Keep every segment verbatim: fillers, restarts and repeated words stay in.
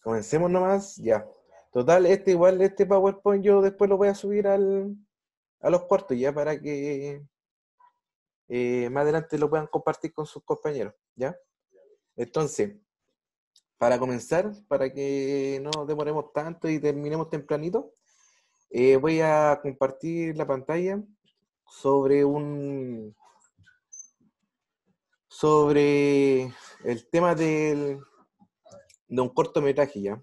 Comencemos nomás, ya. Total, este igual, este PowerPoint yo después lo voy a subir al, a los cuartos ya para que eh, más adelante lo puedan compartir con sus compañeros, ¿ya? Entonces, para comenzar, para que no demoremos tanto y terminemos tempranito, eh, voy a compartir la pantalla sobre un sobre el tema del, de un cortometraje, ¿ya?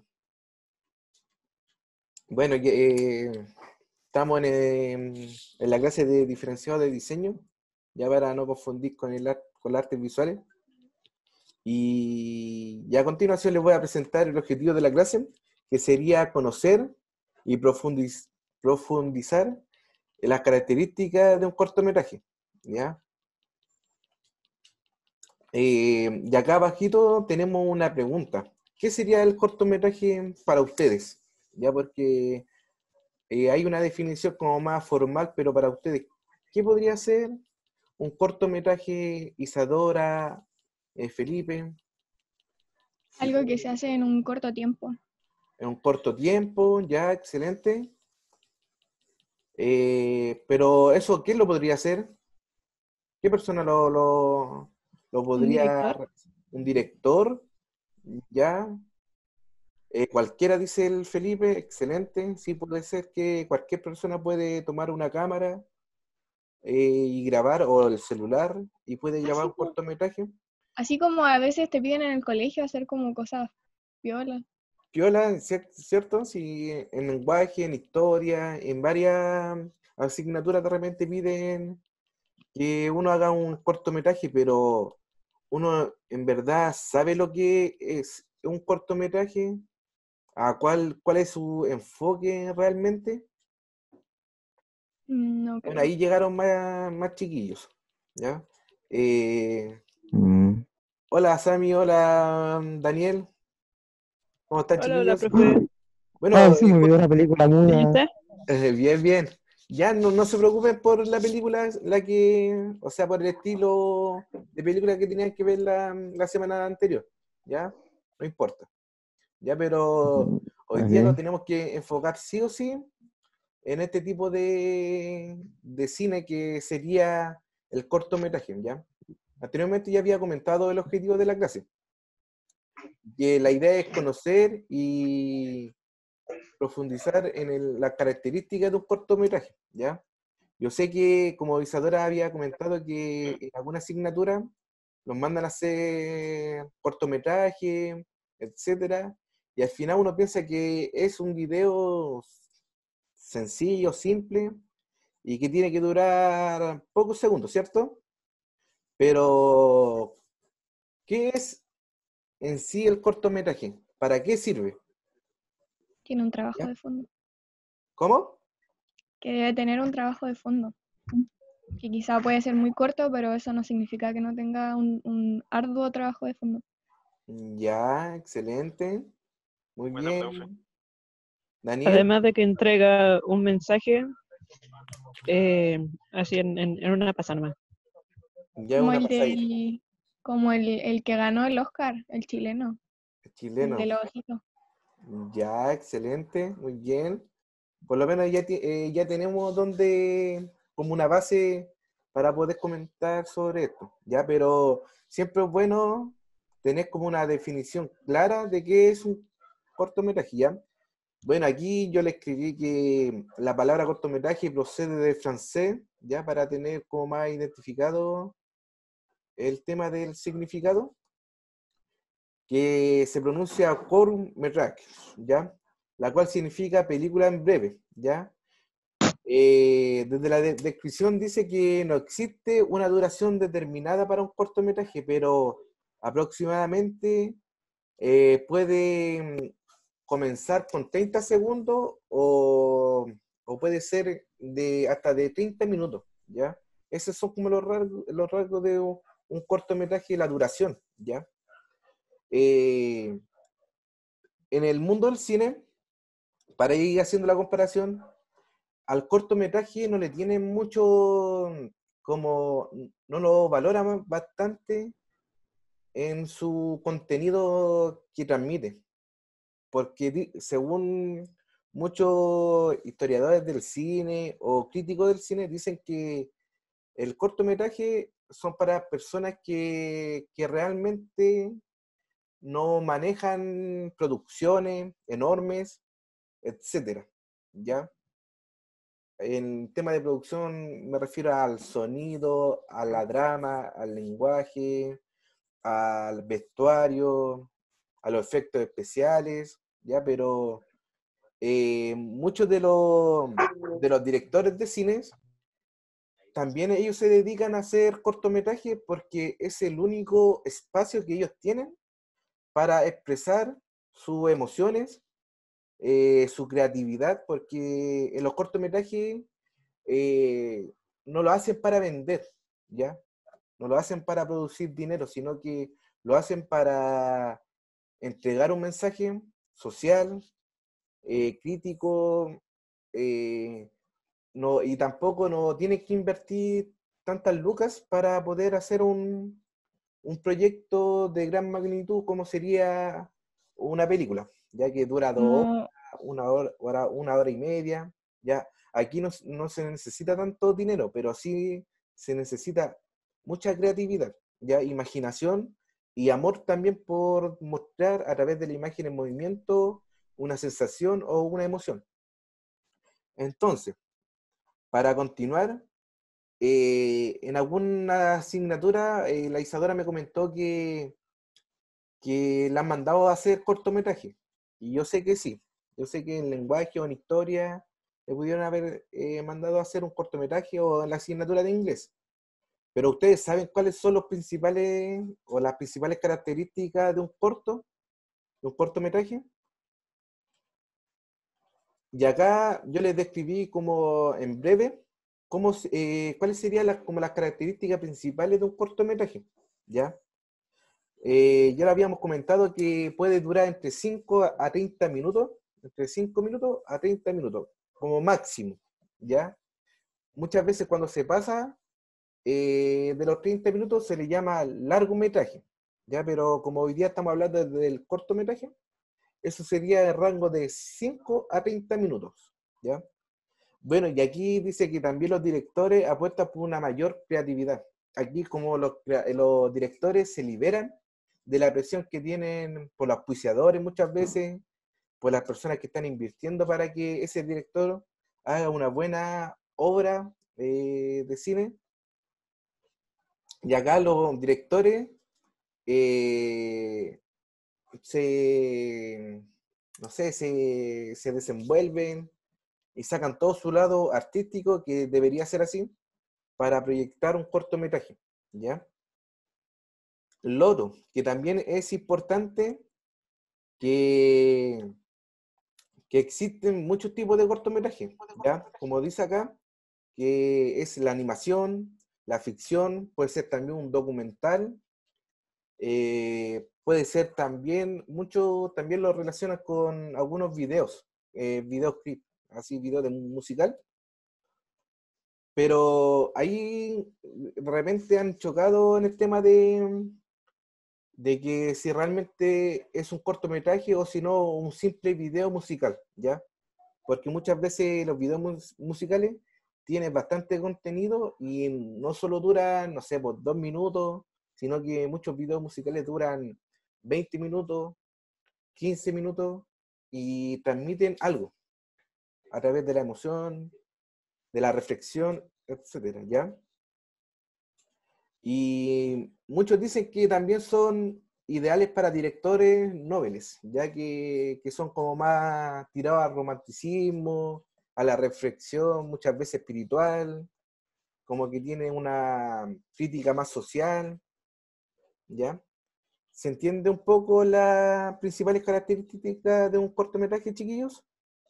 Bueno, que, eh, estamos en, eh, en la clase de diferenciado de diseño, ya para no confundir con el ar- con las artes visuales. Y, y a continuación les voy a presentar el objetivo de la clase, que sería conocer y profundiz- profundizar en las características de un cortometraje, ¿ya? Eh, y acá abajito tenemos una pregunta. ¿Qué sería el cortometraje para ustedes? Ya porque eh, hay una definición como más formal, pero para ustedes, ¿qué podría ser un cortometraje, Isadora, eh, Felipe? Si Algo que se hace en un corto tiempo. en un corto tiempo, ya, excelente. Eh, pero eso, ¿quién lo podría hacer? ¿Qué persona lo, lo, lo Un podría? director. ¿Un director? ¿Ya? Eh, cualquiera, dice el Felipe, excelente. Sí, puede ser que cualquier persona puede tomar una cámara eh, y grabar, o el celular, y puede grabar Así, un po. cortometraje. Así como a veces te piden en el colegio hacer como cosas piola. Piola, cier- ¿cierto? Sí, en lenguaje, en historia, en varias asignaturas de repente piden que uno haga un cortometraje, pero uno en verdad sabe lo que es un cortometraje, a cuál, cuál es su enfoque realmente. No Bueno, creo. ahí llegaron más, más chiquillos, ¿ya? Eh, Mm. hola Sami, hola Daniel, ¿cómo están Hola, hola, chiquillos? profe. Ah, Bueno, sí, eh, me co- vio una película ¿Bien y muda. usted? eh, bien, bien. Ya no, no se preocupen por la película, la que, o sea, por el estilo de película que tenían que ver la, la semana anterior, ¿ya? No importa, ¿ya? Pero Mm, hoy día nos ok. tenemos que enfocar sí o sí en este tipo de, de cine que sería el cortometraje, ¿ya? Anteriormente ya había comentado el objetivo de la clase, que la idea es conocer y profundizar en el- las características de un cortometraje, ¿ya? Yo sé que como Isadora había comentado que en alguna asignatura nos mandan a hacer cortometraje, etcétera, y al final uno piensa que es un video sencillo, simple, y que tiene que durar pocos segundos, ¿cierto? Pero, ¿qué es en sí el cortometraje? ¿Para qué sirve? Tiene un trabajo ¿Ya? de fondo. ¿Cómo? Que debe tener un trabajo de fondo. Que quizá puede ser muy corto, pero eso no significa que no tenga un, un arduo trabajo de fondo. Ya, excelente. Muy Buena, profe. bien. Daniel, Además de que entrega un mensaje eh, así en, en, en una pasada nomás. ya Como una el pasadita. del, como el, el que ganó el Oscar, el chileno, el Chileno. de los ojitos. Ya, excelente. Muy bien. Por lo menos ya, ti- eh, ya tenemos donde, como una base para poder comentar sobre esto. Ya, pero siempre es bueno tener como una definición clara de qué es un cortometraje, ¿ya? Bueno, aquí yo le escribí que la palabra cortometraje procede del francés, ya para tener como más identificado el tema del significado, que se pronuncia court-métrage, ¿ya? La cual significa película en breve, ¿ya? Eh, desde la de- descripción dice que no existe una duración determinada para un cortometraje, pero aproximadamente eh, puede mm, comenzar con treinta segundos o, o puede ser de hasta de treinta minutos, ¿ya? Esos son como los rasgos, los rasgos de un un cortometraje y la duración, ¿ya? Eh, en el mundo del cine, para ir haciendo la comparación, al cortometraje no le tienen mucho, como, no lo valoran bastante en su contenido que transmite. porque di- según muchos historiadores del cine o críticos del cine dicen que el cortometraje son para personas que, que realmente no manejan producciones enormes, etcétera, ¿ya? En tema de producción me refiero al sonido, a la drama, al lenguaje, al vestuario, a los efectos especiales, ¿ya? Pero eh, muchos de los, de los directores de cines, también ellos se dedican a hacer cortometrajes porque es el único espacio que ellos tienen para expresar sus emociones, eh, su creatividad, porque en los cortometrajes eh, no lo hacen para vender, ¿ya? No lo hacen para producir dinero, sino que lo hacen para entregar un mensaje social, eh, crítico, eh, no, y tampoco no tienen que invertir tantas lucas para poder hacer un, un proyecto de gran magnitud como sería una película, ya que dura dos horas, Como, una hora, hora- una hora y media, ya. Aquí no, no se necesita tanto dinero, pero sí se necesita mucha creatividad, ya, imaginación y amor también por mostrar a través de la imagen en movimiento una sensación o una emoción. Entonces, para continuar, eh, en alguna asignatura, eh, la Isadora me comentó que, que la han mandado a hacer cortometraje. Y yo sé que sí. Yo sé que en lenguaje o en historia le pudieron haber eh, mandado a hacer un cortometraje o en la asignatura de inglés. Pero ustedes saben cuáles son los principales o las principales características de un corto, de un cortometraje. Y acá yo les describí como en breve cómo, se- eh, cuáles serían las, como las características principales de un cortometraje. ¿Ya? Eh, ya lo habíamos comentado que puede durar entre cinco a treinta minutos, entre cinco minutos a treinta minutos, como máximo, ¿ya? Muchas veces cuando se pasa eh, de los treinta minutos se le llama largometraje, ¿ya? Pero como hoy día estamos hablando del cortometraje, eso sería el rango de cinco a treinta minutos, ¿ya? Bueno, y aquí dice que también los directores apuestan por una mayor creatividad. Aquí como los, crea- los directores se liberan de la presión que tienen por los auspiciadores muchas veces, por las personas que están invirtiendo para que ese director haga una buena obra eh, de cine. Y acá los directores eh, se, no sé, se, se desenvuelven y sacan todo su lado artístico, que debería ser así, para proyectar un cortometraje, ¿ya? Lo otro, que también es importante, que, que existen muchos tipos de cortometraje, ¿ya? Como dice acá, que es la animación, la ficción, puede ser también un documental, eh, puede ser también, mucho también lo relaciona con algunos videos, eh, videoclip, así videos de musical, pero ahí de repente han chocado en el tema de, de que si realmente es un cortometraje o si no un simple video musical, ¿ya? Porque muchas veces los videos mus- musicales tienen bastante contenido y no solo duran, no sé, por dos minutos, sino que muchos videos musicales duran veinte minutos, quince minutos y transmiten algo a través de la emoción, de la reflexión, etcétera, ¿ya? Y muchos dicen que también son ideales para directores noveles, ya que, que son como más tirados al romanticismo, a la reflexión, muchas veces espiritual, como que tienen una crítica más social, ¿ya? ¿Se entiende un poco las principales características de un cortometraje, chiquillos?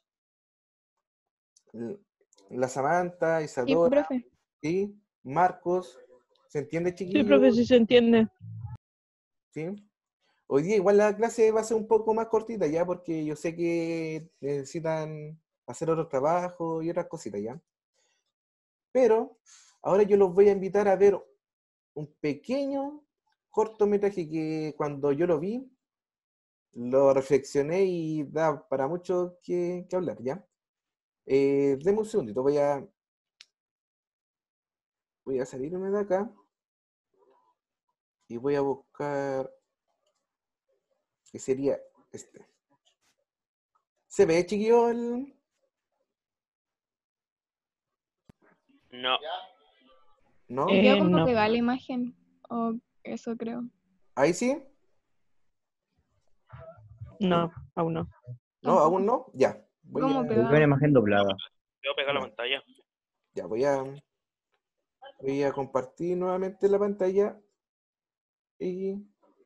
L- La Samantha, sí, Isadora, profe. ¿sí? Marcos, ¿se entiende, Sí, chiquillos? profe, sí se entiende. ¿Sí? Hoy día igual la clase va a ser un poco más cortita ya, porque yo sé que necesitan hacer otros trabajos y otras cositas ya. Pero ahora yo los voy a invitar a ver un pequeño cortometraje que cuando yo lo vi, lo reflexioné y da para mucho que, que hablar, ¿ya? Eh, deme un segundito, voy a, voy a salirme de acá y voy a buscar, que sería este. ¿Se ve, chiquillo, el...? No. ¿No? Me quedó Eh, como no, pegada la imagen, o eso creo. ¿Ahí sí? no, aún no. ¿No? Tampoco. ¿Aún no? Ya. Voy Como a, Yo veo una pegado. imagen doblada. Veo pegar la Ya. pantalla. ya, voy a, voy a compartir nuevamente la pantalla y...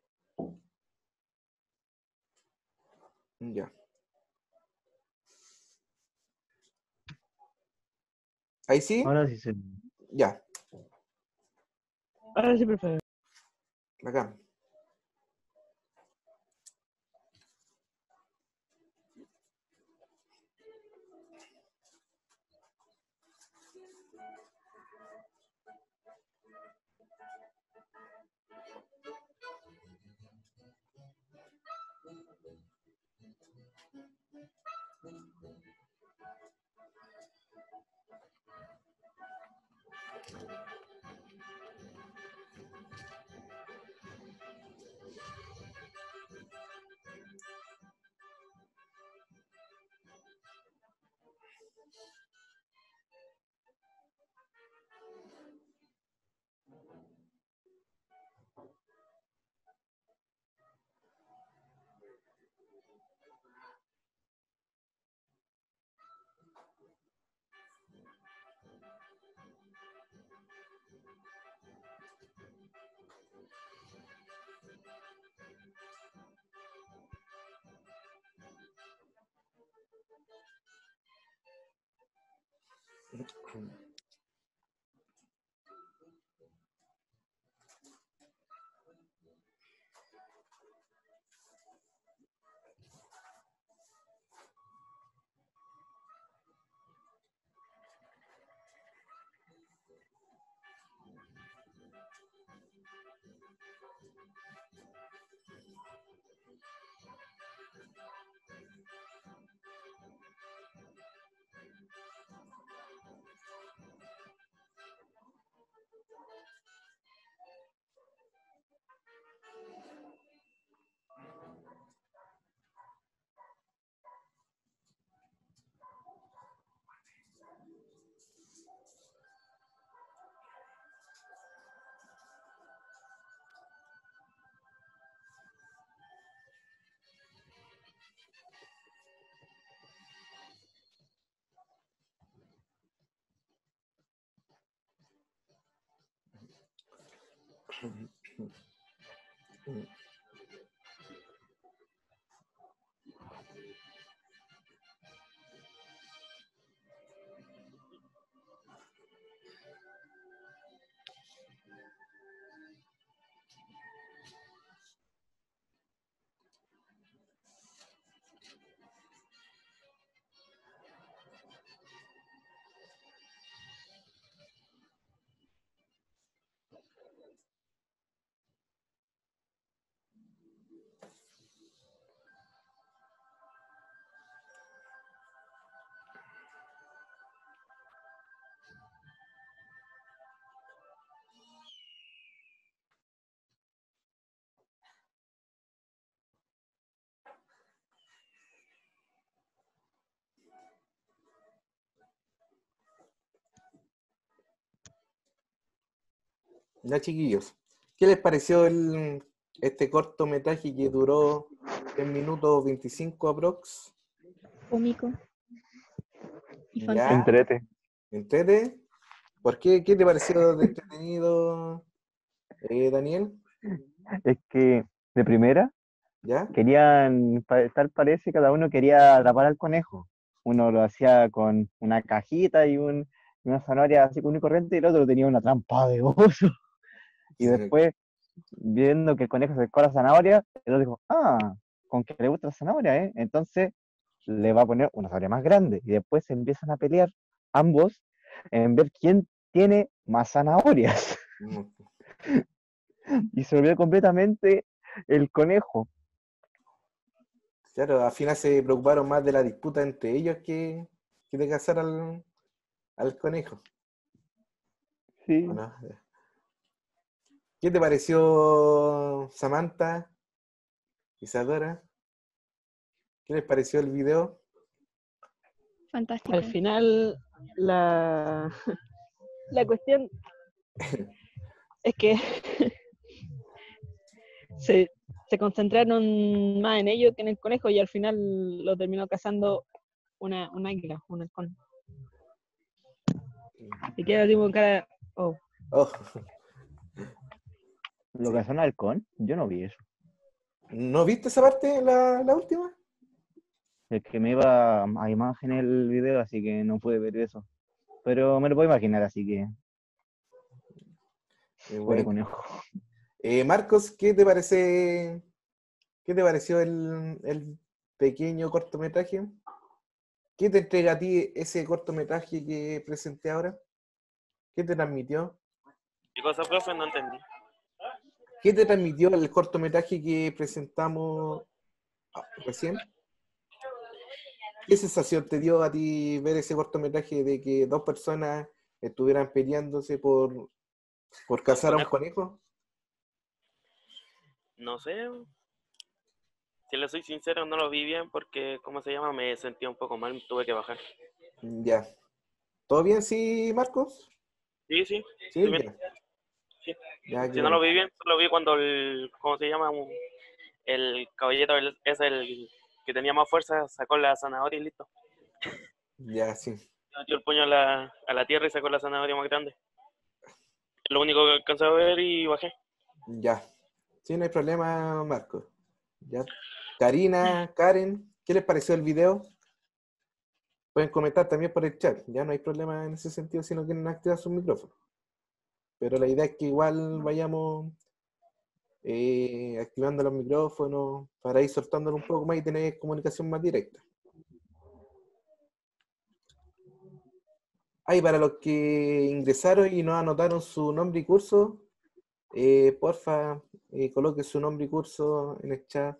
Ya. ¿Ahí sí? Ahora sí se... Ya, Ahora sí, perfecto. acá. Ya, chiquillos, ¿qué les pareció el, este cortometraje que duró tres minutos veinticinco aprox? Cómico y Ya, fantástico. Entrete. ¿entrete? ¿Por qué? ¿Qué te pareció de entretenido, eh, Daniel? Es que de primera ¿Ya? querían, pa- tal parece, cada uno quería atrapar al conejo. Uno lo hacía con una cajita y, un, y una zanahoria así común y corriente, y el otro tenía una trampa de oso. Y después, viendo que el conejo se acercó a la zanahoria, el otro dijo, ah, con que le gusta la zanahoria, ¿eh? Entonces le va a poner una zanahoria más grande. Y después se empiezan a pelear ambos en ver quién tiene más zanahorias. Mm, Y se olvidó completamente el conejo. Claro, al final se preocuparon más de la disputa entre ellos que, que de cazar al, al conejo. Sí. ¿O no? ¿Qué te pareció, Samantha, Isadora? ¿Qué les pareció el video? Fantástico. Al final, la, la cuestión es que se, se concentraron más en ello que en el conejo y al final lo terminó cazando una, un águila, un halcón. Y queda tipo con cara, oh, Oh, ¿Lo Sí. que son halcón? Yo no vi eso. ¿no viste esa parte, la, la última? Es que me iba a imagen el video, así que no pude ver eso. Pero me lo puedo imaginar, así que Eh, pobre bueno. conejo. Eh, Marcos, ¿qué te parece, qué te pareció el, el pequeño cortometraje? ¿Qué te entrega a ti ese cortometraje que presenté ahora? ¿Qué te transmitió? ¿Qué cosa, profe? No entendí. ¿Qué te transmitió el cortometraje que presentamos ah, recién? ¿Qué sensación te dio a ti ver ese cortometraje de que dos personas estuvieran peleándose por, por cazar a un conejo? No sé. Si le soy sincero, no lo vi bien porque, ¿cómo se llama? Me sentía un poco mal, tuve que bajar. Ya. ¿Todo bien, sí, Marcos? Sí, sí, Sí, estoy bien. ya. Sí. Ya, qué Si no lo bueno. vi bien, solo vi cuando el, ¿cómo se llama? El caballero el- es el que tenía más fuerza, sacó la zanahoria y listo. Ya, sí. Metió el puño a la, a la tierra y sacó la zanahoria más grande. Es lo único que alcancé a ver y bajé. Ya. Sí, no hay problema, Marcos. Ya. Karina, Karen, ¿qué les pareció el video? Pueden comentar también por el chat. Ya no hay problema en ese sentido si no quieren activar sus micrófonos. Pero la idea es que igual vayamos eh, activando los micrófonos para ir soltándolo un poco más y tener comunicación más directa. Ahí para los que ingresaron y no anotaron su nombre y curso, eh, porfa, eh, coloque su nombre y curso en el chat.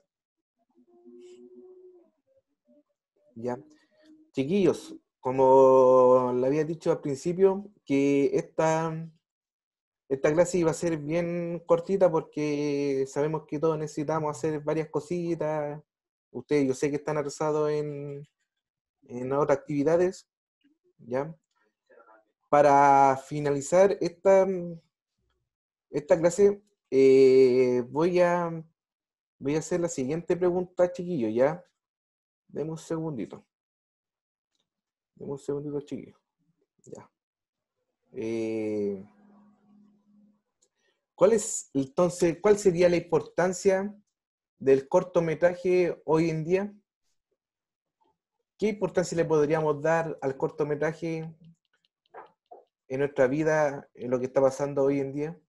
Ya. Chiquillos, como le había dicho al principio, que esta, esta clase iba a ser bien cortita porque sabemos que todos necesitamos hacer varias cositas. Ustedes, yo sé que están atrasados en, en otras actividades, ¿ya? Para finalizar esta, esta clase, eh, voy a, voy a hacer la siguiente pregunta, chiquillos, ¿ya? Deme un segundito. Deme un segundito, chiquillos. Ya. Eh, ¿cuál es, entonces, cuál sería la importancia del cortometraje hoy en día? ¿Qué importancia le podríamos dar al cortometraje en nuestra vida, en lo que está pasando hoy en día?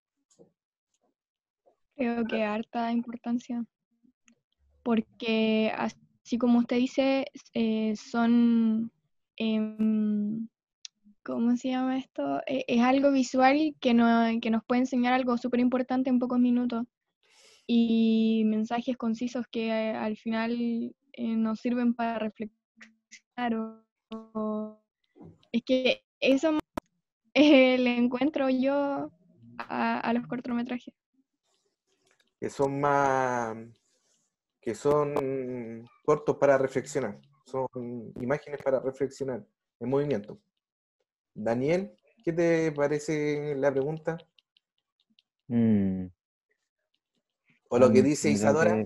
Creo que harta importancia, porque así como usted dice, eh, son, em, ¿cómo se llama esto? Eh, es algo visual que, no, que nos puede enseñar algo súper importante en pocos minutos y mensajes concisos que eh, al final eh, nos sirven para reflexionar. O, o- es que eso eh, le encuentro yo a, a los cortometrajes. Que son más, que son cortos para reflexionar, son imágenes para reflexionar en movimiento. Daniel, ¿qué te parece la pregunta? Mm, O lo que mm, dice yo creo Isadora. que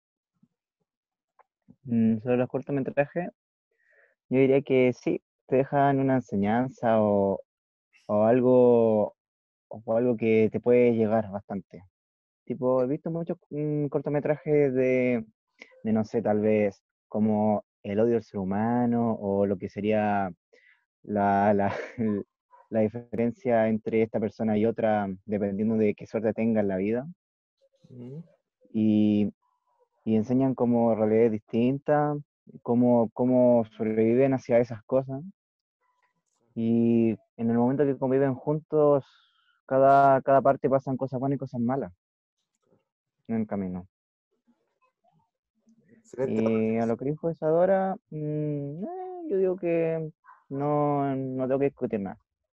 mm, sobre los cortometrajes, yo diría que sí, te dejan una enseñanza o, o algo, o algo que te puede llegar bastante. Tipo, he visto muchos mm, cortometrajes de, de, no sé, tal vez como el odio al ser humano o lo que sería la, la, la diferencia entre esta persona y otra, dependiendo de qué suerte tenga en la vida. Mm, Y, y enseñan como realidades distintas, cómo, cómo sobreviven hacia esas cosas. Y en el momento que conviven juntos, cada, cada parte pasan cosas buenas y cosas malas en el camino. Excelente. Y a lo que dijo Isadora, mm, eh, yo digo que no, no tengo que discutir nada.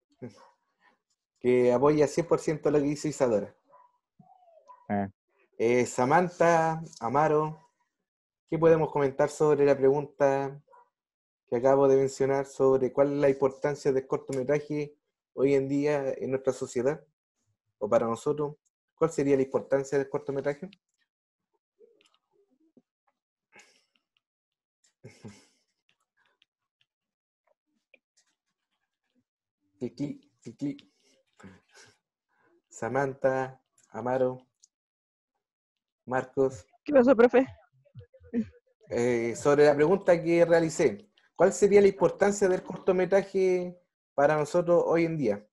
Que apoya cien por ciento lo que dice Isadora. Eh, Eh, Samantha, Amaro, ¿qué podemos comentar sobre la pregunta que acabo de mencionar sobre cuál es la importancia del cortometraje hoy en día en nuestra sociedad o para nosotros? ¿Cuál sería la importancia del cortometraje? Clic, clic, clic, clic. Samantha, Amaro, Marcos, ¿Qué pasó, profe? eh, sobre la pregunta que realicé, ¿cuál sería la importancia del cortometraje para nosotros hoy en día?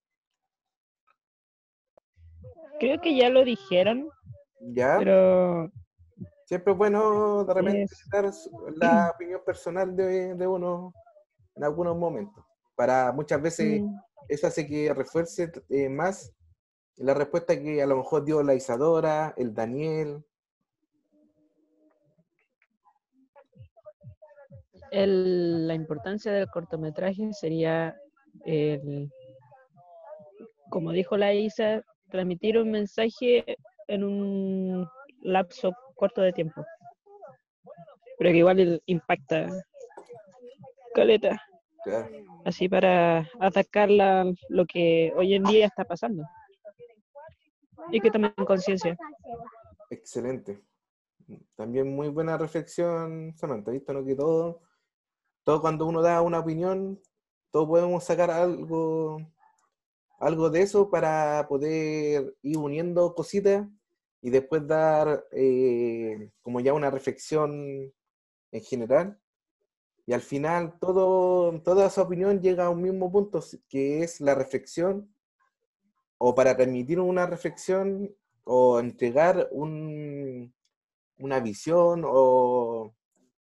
Creo que ya lo dijeron, ¿Ya? pero Siempre es bueno de repente es... dar su- la opinión personal de, de uno en algunos momentos. Para muchas veces mm, eso hace que refuerce eh, más la respuesta que a lo mejor dio la Isadora, el Daniel. el- la importancia del cortometraje sería, el, como dijo la Isa, transmitir un mensaje en un lapso corto de tiempo, pero que igual impacta caleta, Claro, así para atacar la- lo que hoy en día está pasando y que tomen conciencia. excelente. También muy buena reflexión, Samantha, ¿viste? ¿No? Que todo, todo cuando uno da una opinión, todos podemos sacar algo, algo de eso para poder ir uniendo cositas y después dar eh, como ya una reflexión en general. Y al final todo, toda esa opinión llega a un mismo punto, que es la reflexión, o para permitir una reflexión, o entregar un, una visión o,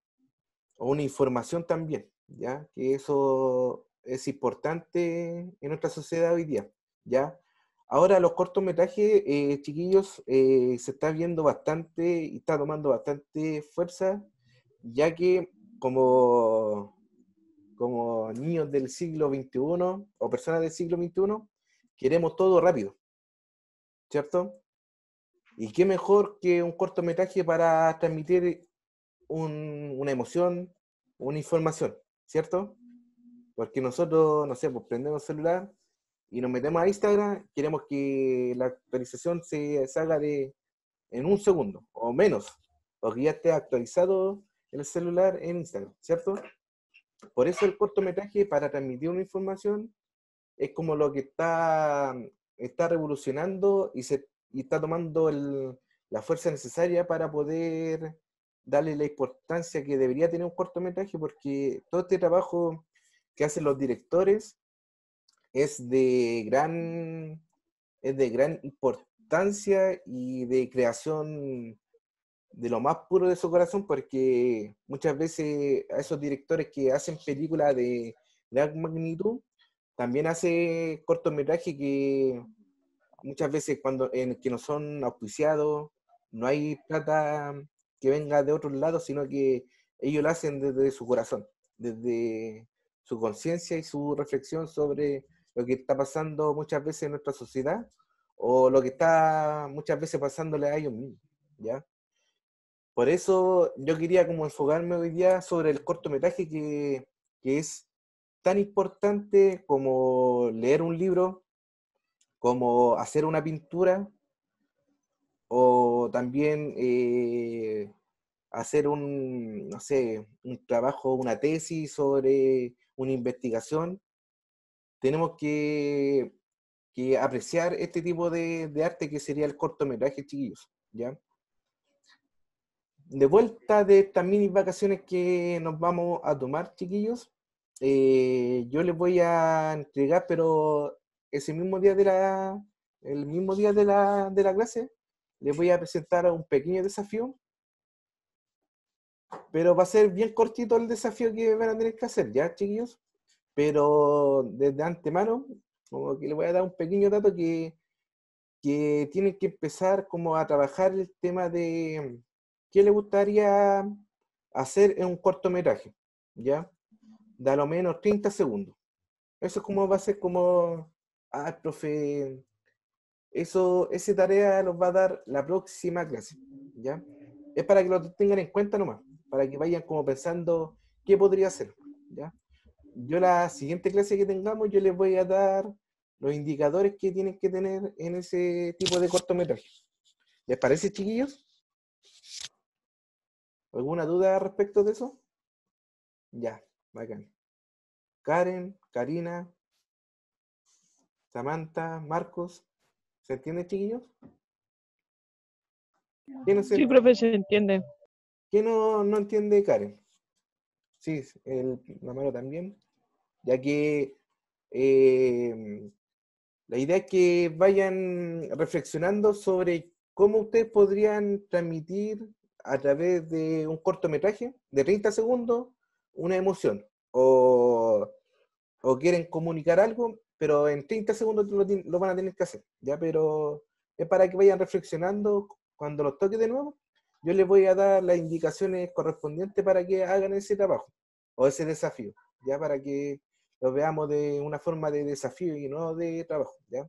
o una información también, ¿ya? Que eso es importante en nuestra sociedad hoy día, ¿ya? Ahora los cortometrajes, eh, chiquillos, eh, se está viendo bastante y está tomando bastante fuerza, ya que como, como niños del siglo veintiuno o personas del siglo veintiuno, queremos todo rápido, ¿cierto? Y qué mejor que un cortometraje para transmitir un- una emoción, una información, ¿cierto? Porque nosotros, no sé, pues prendemos el celular y nos metemos a Instagram, queremos que la actualización se salga de, en un segundo o menos, o que ya esté actualizado el celular en Instagram, ¿cierto? Por eso el cortometraje para transmitir una información es como lo que está, está revolucionando y, se, y está tomando el- la fuerza necesaria para poder darle la importancia que debería tener un cortometraje, porque todo este trabajo que hacen los directores es de gran, es de gran importancia y de creación de lo más puro de su corazón, porque muchas veces a esos directores que hacen películas de gran magnitud, también hace cortometrajes que muchas veces cuando en que no son auspiciados, no hay plata que venga de otros lados, sino que ellos lo hacen desde su corazón, desde su conciencia y su reflexión sobre lo que está pasando muchas veces en nuestra sociedad o lo que está muchas veces pasándole a ellos mismos, ¿ya? Por eso yo quería como enfocarme hoy día sobre el cortometraje que, que es tan importante como leer un libro, como hacer una pintura o también eh, hacer un, no sé, un trabajo, una tesis sobre una investigación. Tenemos que, que apreciar este tipo de, de arte que sería el cortometraje, chiquillos, ¿ya? De vuelta de estas mini vacaciones que nos vamos a tomar, chiquillos, eh, yo les voy a entregar, pero ese mismo día de la, el mismo día de la, de la clase, les voy a presentar un pequeño desafío, pero va a ser bien cortito el desafío que van a tener que hacer, ¿ya, chiquillos? Pero desde antemano, como que les voy a dar un pequeño dato que, que tienen que empezar como a trabajar el tema de qué les gustaría hacer en un cortometraje, ¿ya? De a lo menos treinta segundos. Eso es como va a ser como, ah, profe, eso, esa tarea los va a dar la próxima clase, ¿ya? Es para que lo tengan en cuenta nomás, para que vayan como pensando qué podría hacer, ¿ya? Yo la siguiente clase que tengamos, yo les voy a dar los indicadores que tienen que tener en ese tipo de cortometraje. ¿Les parece, chiquillos? ¿Alguna duda respecto de eso? Ya, bacán. Karen, Karina, Samantha, Marcos, ¿se entiende, chiquillos? ¿Quién no, se Sí, ent- profe, se entiende. quién no, no entiende Karen? Sí, el, la mano también. Ya que eh, la idea es que vayan reflexionando sobre cómo ustedes podrían transmitir a través de un cortometraje de treinta segundos una emoción. O, o quieren comunicar algo, pero en treinta segundos lo, tien- lo van a tener que hacer, ¿ya? Pero es para que vayan reflexionando cuando los toque de nuevo. Yo les voy a dar las indicaciones correspondientes para que hagan ese trabajo o ese desafío, ¿ya? Para que lo veamos de una forma de desafío y no de trabajo, ¿ya?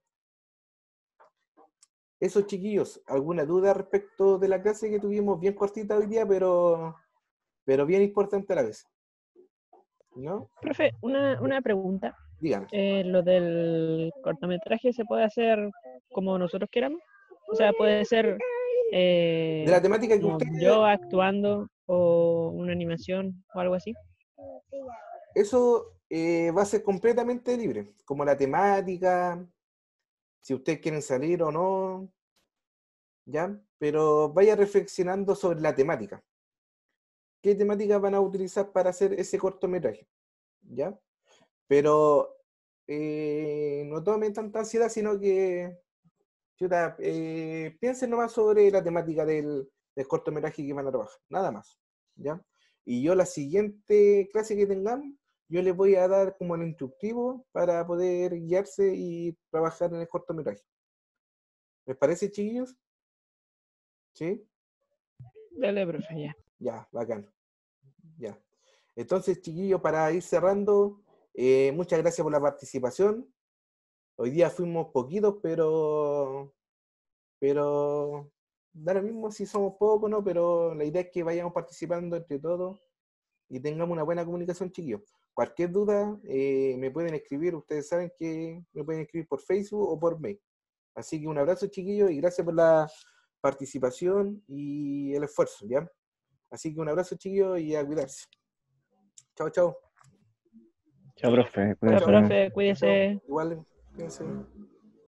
Eso, chiquillos, ¿alguna duda respecto de la clase que tuvimos bien cortita hoy día, pero, pero bien importante a la vez? ¿No? Profe, una, una pregunta. Díganme. Eh, ¿lo del cortometraje se puede hacer como nosotros queramos? O sea, puede ser eh, De la temática que como ustedes, yo actuando o una animación o algo así. eso eh, va a ser completamente libre, como la temática, si ustedes quieren salir o no, ¿ya? Pero vaya reflexionando sobre la temática. ¿Qué temática van a utilizar para hacer ese cortometraje? ¿Ya? Pero eh, no tomen tanta ansiedad, sino que chuta, eh, piensen nomás sobre la temática del, del cortometraje que van a trabajar, nada más, ¿ya? Y yo la siguiente clase que tengamos, yo les voy a dar como el instructivo para poder guiarse y trabajar en el cortometraje. ¿Les parece, chiquillos? ¿Sí? Dale, profe, ya. Ya, bacán. Ya. Entonces, chiquillos, para ir cerrando, eh, muchas gracias por la participación. Hoy día fuimos poquitos, pero pero da lo mismo si somos pocos, ¿no? Pero la idea es que vayamos participando entre todos y tengamos una buena comunicación, chiquillos. Cualquier duda eh, me pueden escribir, ustedes saben que me pueden escribir por Facebook o por mail. Así que un abrazo, chiquillos, y gracias por la participación y el esfuerzo, ¿ya? Así que un abrazo, chiquillos, y a cuidarse. Chao, chao. Chao, profe. Chao, Ya, chao. Cuídense. profe, Chao, chao. cuídese. Igual, cuídense.